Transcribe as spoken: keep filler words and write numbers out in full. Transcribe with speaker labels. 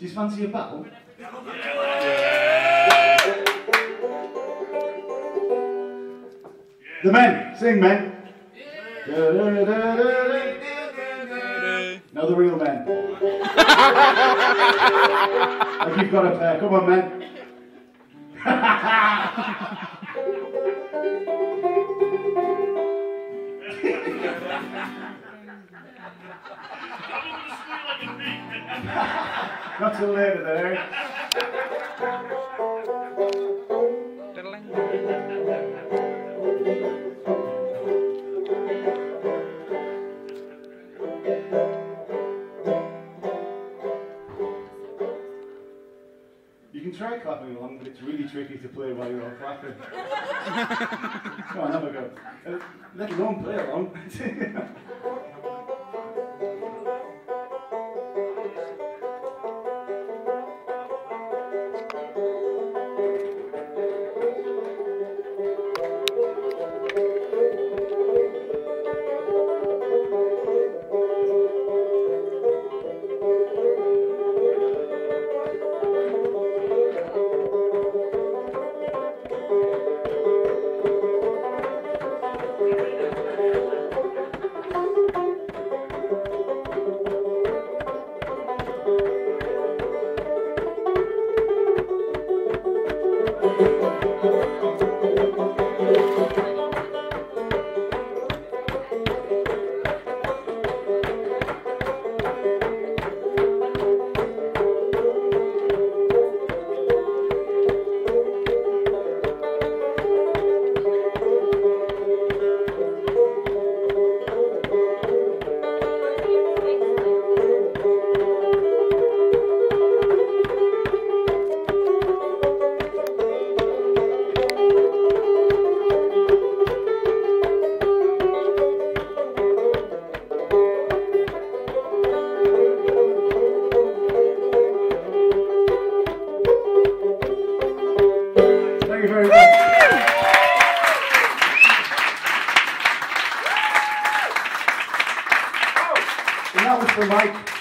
Speaker 1: you fancy a battle? The men, sing men. No, the real men. Like you've got a pair, come on men. Not till later there. You can try clapping along, but it's really tricky to play while you're all clapping. Come on, have a go. Uh, let alone play along. Thank you very much. And that was for Mike.